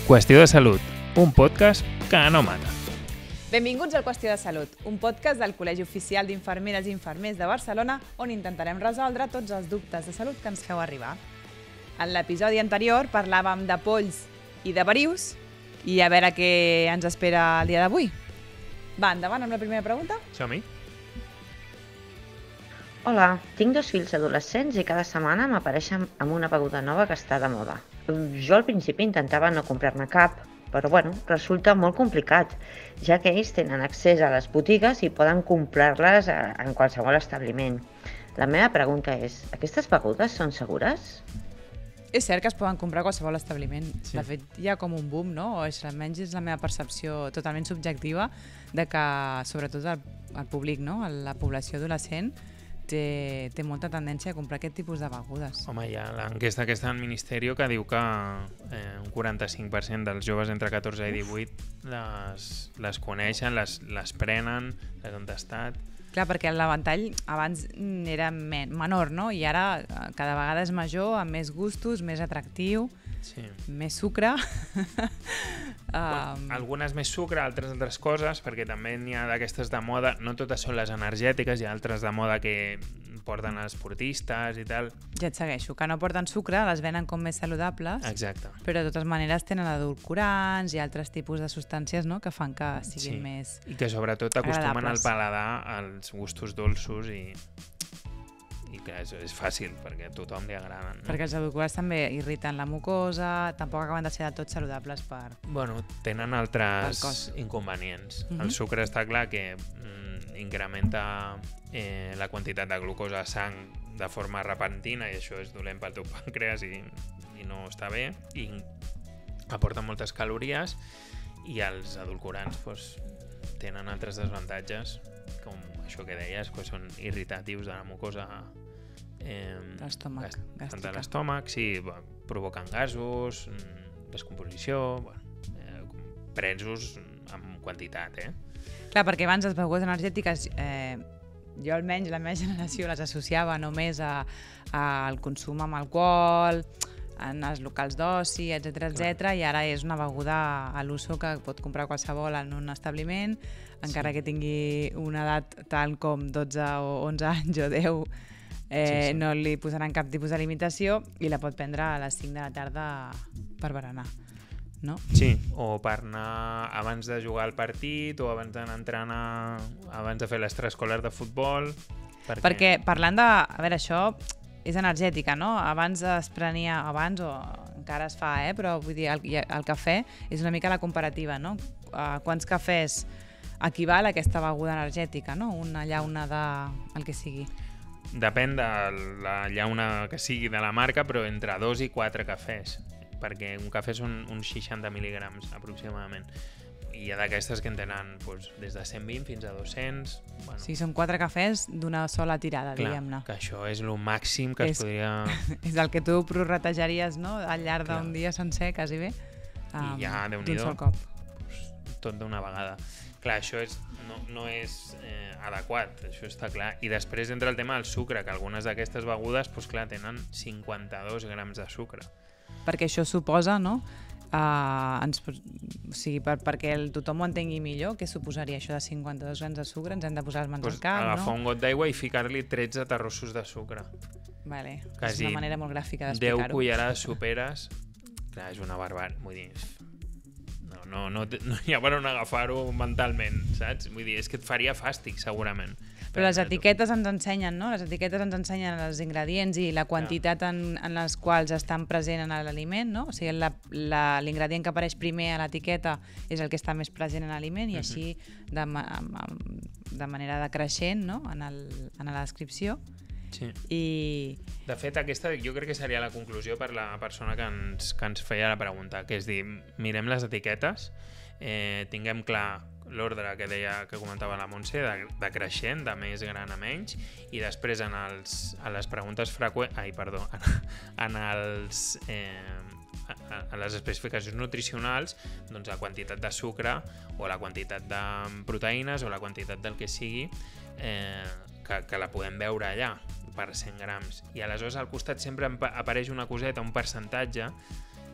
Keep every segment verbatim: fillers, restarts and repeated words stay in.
Qüestió de salut, un podcast que no mata. Benvinguts al Qüestió de Salut, un podcast del Col·legi Oficial d'Infermeres i Infermers de Barcelona on intentarem resoldre tots els dubtes de salut que ens feu arribar. En l'episodi anterior parlàvem de polls i de verius i a veure què ens espera el dia d'avui. Va, endavant amb la primera pregunta. Som-hi? Hola, tinc dos fills adolescents i cada setmana m'apareixen amb una beguda nova que està de moda. Jo al principi intentava no comprar-ne cap, però bueno, resulta molt complicat, ja que ells tenen accés a les botigues i poden comprar-les en qualsevol establiment. La meva pregunta és, aquestes begudes són segures? És cert que es poden comprar a qualsevol establiment. Sí. De fet, hi ha com un boom, no? O és, almenys és la meva percepció totalment subjectiva de que, sobretot el, el públic, no? La població adolescent té, té molta tendència a comprar aquest tipus de begudes. Home, hi ha l'enquesta aquesta del Ministeri que diu que eh, un quaranta-cinc per cent dels joves entre catorze i divuit les, les coneixen, les, les prenen, les han tastat. Clar, perquè l'avantatge abans era men menor, no? I ara cada vegada és major, amb més gustos, més atractiu, Sí. més sucre. Bueno, um, algunes més sucre, altres altres coses, perquè també n'hi ha d'aquestes de moda, no totes són les energètiques, hi ha altres de moda que porten els esportistes i tal. ja et segueixo, que no porten sucre, les venen com més saludables, Exacte. però de totes maneres tenen edulcorants i altres tipus de substàncies, no?, que fan que siguin Sí. més... I que sobretot acostumen al agradables. paladar als gustos dolços i, i que és, és fàcil, perquè a tothom li agraden. No? Perquè els edulcorants també irriten la mucosa, tampoc acaben de ser del tot saludables per... Bueno, tenen Pel altres cos. inconvenients. Mhm. El sucre està clar que mm, incrementa eh, la quantitat de glucosa a sang de forma repentina i això és dolent pel teu pàncreas i, i no està bé, i aporta moltes calories, i els edulcorants doncs, tenen altres desavantatges, com això que deies, que són irritatius de la mucosa eh, De l'estómac, gas- gàstrica. de l'estómac, sí, bueno, provoquen gasos, mm, descomposició, bueno, eh, presos amb quantitat, eh? Clar, perquè abans les begudes energètiques, eh, jo almenys la meva generació les associava només a, a, al consum amb alcohol, en els locals d'oci, etcètera, etcètera, i ara és una beguda a l'uso que pot comprar qualsevol en un establiment, encara Sí. que tingui una edat tal com dotze o onze anys o deu, eh, Sí, sí. no li posaran cap tipus de limitació i la pot prendre a les cinc de la tarda per berenar, no? Sí, o per anar abans de jugar al partit o abans d'anar a entrenar, abans de fer l'extraescolar de futbol. Perquè, Perquè parlant de... A veure, això és energètica, no? Abans es prenia, abans o encara es fa, eh? Però vull dir, el, el cafè és una mica la comparativa, no? Uh, quants cafès equival a aquesta beguda energètica, no? Una llauna de... el que sigui. Depèn de la llauna que sigui de la marca, però entre dos i quatre cafès, perquè un cafè són uns seixanta mil·ligrams aproximadament. I hi ha d'aquestes que en tenen doncs, des de cent vint fins a dos-cents. Bueno, O sigui, són quatre cafès d'una sola tirada, clar, diguem-ne. que això és el màxim que És- es podria... És el que tu prorratejaries, no?, al llarg Clar. d'un dia sencer, quasi bé. I ja, d'un Déu-n'hi-do. sol cop. Pues, tot d'una vegada. Clar, això és, no, no és eh, adequat, això està clar. I després entra el tema del sucre, que algunes d'aquestes begudes pues, clar, tenen cinquanta-dos grams de sucre. Perquè això suposa, no?, Uh, ens, o sigui, per, perquè el, tothom ho entengui millor, què suposaria això de cinquanta-dos grams de sucre? Ens hem de posar les mans Pues, al cap, agafar no? un got d'aigua i ficar-li tretze terrossos de sucre. Vale. És Quasi una manera molt gràfica deu d'explicar-ho. cullerades soperes. Clar, és una barbària. Vull dir, no, no, no, no hi ha per on agafar-ho mentalment, saps? Vull dir, és que et faria fàstic, segurament. Però les etiquetes ens ensenyen, no? Les etiquetes ens ensenyen els ingredients i la quantitat en, en les quals estan present en l'aliment, no? O sigui, l'ingredient que apareix primer a l'etiqueta és el que està més present en l'aliment i així de, ma de manera decreixent, no?, en, el, en la descripció. Sí. I De fet, aquesta jo crec que seria la conclusió per la persona que ens, que ens feia la pregunta, que és dir, mirem les etiquetes, eh, tinguem clar l'ordre que deia, que comentava la Montse, de, de creixent, de més gran a menys, i després en, els, en les preguntes freqüents, ai, perdó, en, els, eh, a, a les especificacions nutricionals, doncs la quantitat de sucre o la quantitat de proteïnes o la quantitat del que sigui, eh, que, que la podem veure allà per cent grams. I aleshores al costat sempre apareix una coseta, un percentatge, que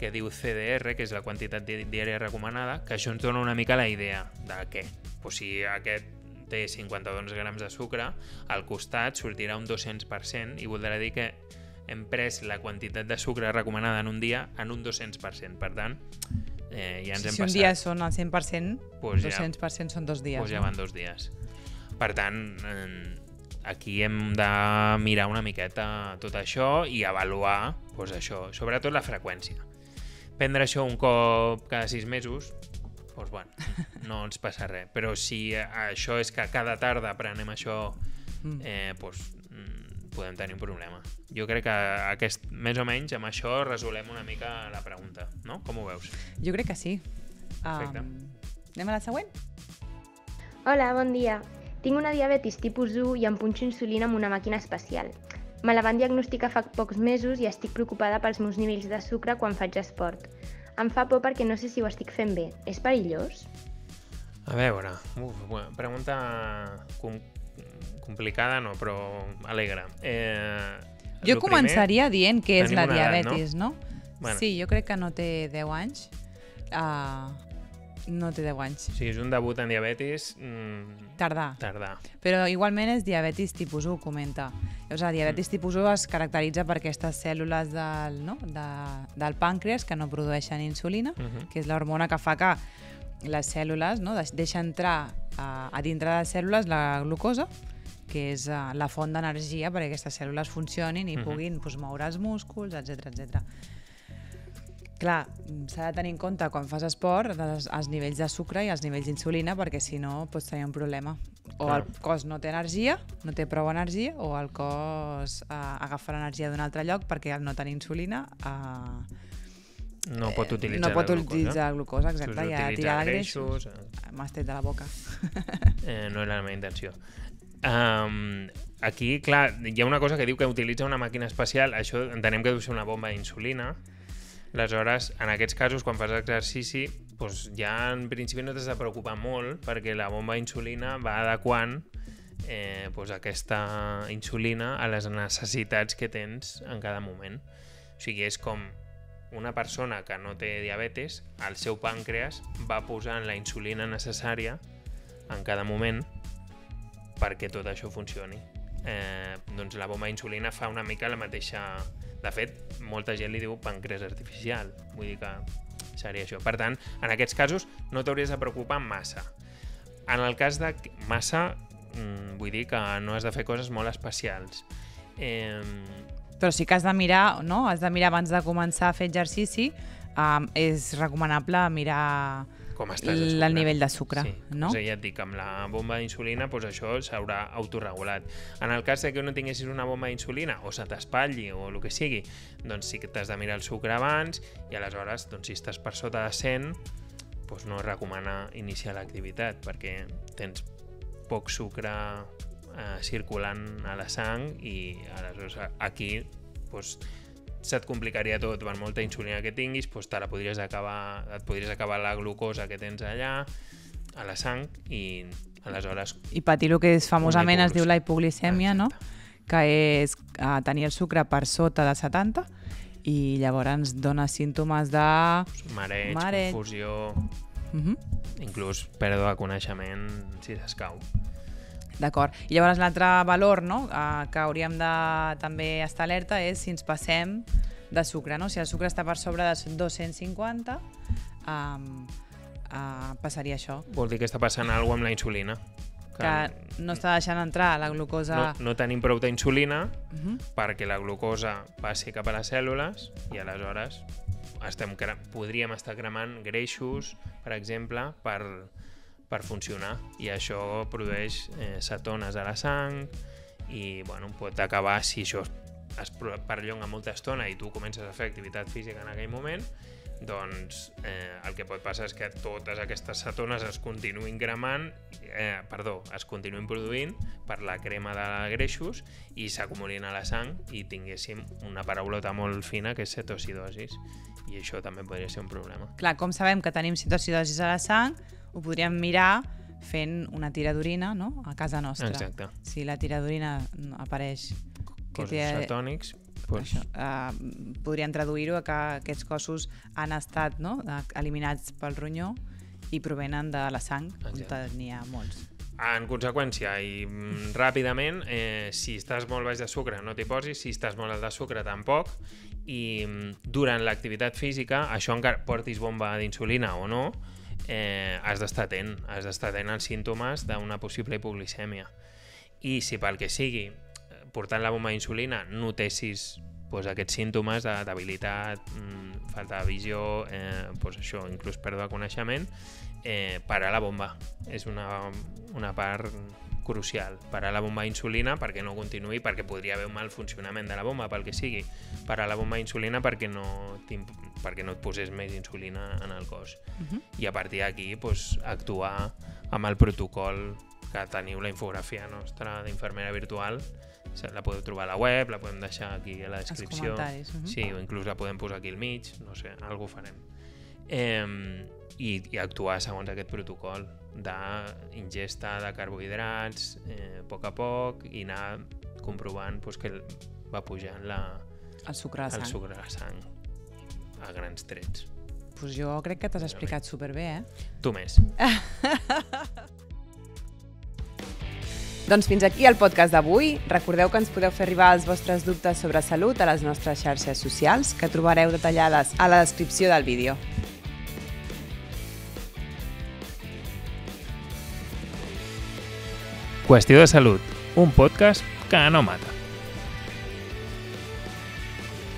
que diu C D R, que és la quantitat diària recomanada, que això ens dona una mica la idea de què. Pues si aquest té cinquanta-dos grams de sucre, al costat sortirà un dos-cents per cent i voldrà dir que hem pres la quantitat de sucre recomanada en un dia en un dos-cents per cent. Per tant, eh, ja ens si hem si un passat. dia són al cent per cent, pues dos-cents per cent són dos dies. Pues ja no? van dos dies. Per tant, eh, aquí hem de mirar una miqueta tot això i avaluar pues això, sobretot la freqüència. Prendre això un cop cada sis mesos, doncs bueno, no ens passa res. Però si això és que cada tarda prenem això, eh, doncs, podem tenir un problema. Jo crec que aquest, més o menys amb això resolem una mica la pregunta, no? Com ho veus? Jo crec que sí. Perfecte. Um, anem a la següent? Hola, bon dia. Tinc una diabetis tipus u i em punxo insulina amb una màquina especial. Me la van diagnosticar fa pocs mesos i estic preocupada pels meus nivells de sucre quan faig esport. Em fa por perquè no sé si ho estic fent bé. És perillós? A veure, uf, bueno, pregunta com, complicada, no, però alegre. Eh, jo començaria primer, dient que és la diabetis, edat, no? no? Bueno. Sí, jo crec que no té deu anys. Uh, no té deu anys. Si és un debut en diabetis... Mm, tardà. Tardà. Però igualment és diabetis tipus u, comenta. O sigui, diabetis mm. tipus u es caracteritza per aquestes cèl·lules del, no? de, del pàncreas que no produeixen insulina, mm-hmm. que és l'hormona que fa que les cèl·lules no? deixa entrar a, a dintre de les cèl·lules la glucosa, que és uh, la font d'energia perquè aquestes cèl·lules funcionin i mm-hmm. puguin pues, moure els músculs, etcètera etcètera. Clar, s'ha de tenir en compte quan fas esport els, els nivells de sucre i els nivells d'insulina, perquè si no pots tenir un problema. O Clar. El cos no té energia, no té prou energia, o el cos eh, agafa l'energia d'un altre lloc perquè al no tenir insulina eh, no pot utilitzar, no pot la, utilitzar glucosa. la glucosa. Exacte, ja tirar de greixos. M'has tret de la boca. eh, no era la meva intenció. Um, aquí, clar, hi ha una cosa que diu que utilitza una màquina especial. Això entenem que deu ser una bomba d'insulina. Aleshores, en aquests casos, quan fas exercici, doncs ja en principi no t'has de preocupar molt perquè la bomba d'insulina va adequant eh, doncs aquesta insulina a les necessitats que tens en cada moment. O sigui, és com una persona que no té diabetes, el seu pàncreas va posant la insulina necessària en cada moment perquè tot això funcioni. Eh, doncs la bomba d'insulina fa una mica la mateixa... De fet, molta gent li diu pàncreas artificial, vull dir que seria això. Per tant, en aquests casos no t'hauries de preocupar massa. En el cas de massa, vull dir que no has de fer coses molt especials. Eh... Però sí que has de mirar, no? Has de mirar abans de començar a fer exercici, um, és recomanable mirar com estàs de sucre. El nivell de sucre, sí. no? O sigui, ja et dic, amb la bomba d'insulina doncs això s'haurà autorregulat. En el cas de que no tinguessis una bomba d'insulina o se t'espatlli o el que sigui, doncs sí que t'has de mirar el sucre abans i aleshores, doncs, si estàs per sota de cent, doncs no es recomana iniciar l'activitat perquè tens poc sucre eh, circulant a la sang i aleshores aquí doncs, se't complicaria tot, per molta insulina que tinguis, doncs te la podries acabar, et podries acabar la glucosa que tens allà, a la sang, i aleshores... I patir el que és, famosament es diu la hipoglicèmia, no? Que és uh, tenir el sucre per sota de setanta i llavors ens dona símptomes de... Mareig, Mareig. confusió, uh-huh. inclús pèrdua de coneixement si s'escau. D'acord. I llavors l'altre valor, no? uh, que hauríem de també estar alerta és si ens passem de sucre, no? Si el sucre està per sobre de dos-cents cinquanta, um, uh, passaria això. Vol dir que està passant alguna cosa amb la insulina. Que, que no està deixant entrar la glucosa... No, no tenim prou d'insulina uh-huh. perquè la glucosa passi cap a les cèl·lules i aleshores estem, podríem estar cremant greixos, per exemple, per... per funcionar, i això produeix eh, cetones a la sang i bueno, pot acabar, si això es perllonga molta estona i tu comences a fer activitat física en aquell moment, doncs eh, el que pot passar és que totes aquestes cetones es continuïn cremant, eh, perdó, es continuïn produint per la crema de greixos i s'acumulin a la sang i tinguéssim una paraulota molt fina que és cetoacidosis, i això també podria ser un problema. Clar, com sabem que tenim cetoacidosis a la sang, ho podríem mirar fent una tira d'orina, no? A casa nostra. Exacte. Si la tira d'orina apareix... Cossos té... cetònics, Pues... Això, uh, podrien traduir-ho a que aquests cossos han estat, no?, eliminats pel ronyó i provenen de la sang, on n'hi ha molts. En conseqüència, i ràpidament, eh, si estàs molt baix de sucre no t'hi posis, si estàs molt alt de sucre tampoc, i durant l'activitat física, això encara portis bomba d'insulina o no, eh, has d'estar atent, has d'estar atent als símptomes d'una possible hipoglicèmia. I si pel que sigui, portant la bomba d'insulina, notessis pues, aquests símptomes de debilitat, mmm, falta de visió, eh, pues això, inclús pèrdua de coneixement, eh, parar la bomba. És una, una part crucial. Parar la bomba d'insulina perquè no continuï, perquè podria haver un mal funcionament de la bomba, pel que sigui. Parar la bomba d'insulina perquè no, perquè no et posés més insulina en el cos. Uh-huh. I a partir d'aquí pues, actuar amb el protocol que teniu la infografia nostra d'infermera virtual. La podeu trobar a la web, la podem deixar aquí a la descripció. Els comentaris. Uh-huh. Sí, o inclús la podem posar aquí al mig, no sé, alguna cosa farem. Eh, i, i actuar segons aquest protocol d'ingesta de carbohidrats eh, a poc a poc i anar comprovant pues, que va pujant la, el sucre de sang. El sucre de sang a grans trets. Pues jo crec que t'has explicat superbé, eh? Tu més. Doncs fins aquí el podcast d'avui. Recordeu que ens podeu fer arribar els vostres dubtes sobre salut a les nostres xarxes socials, que trobareu detallades a la descripció del vídeo. Qüestió de salut, un podcast que no mata.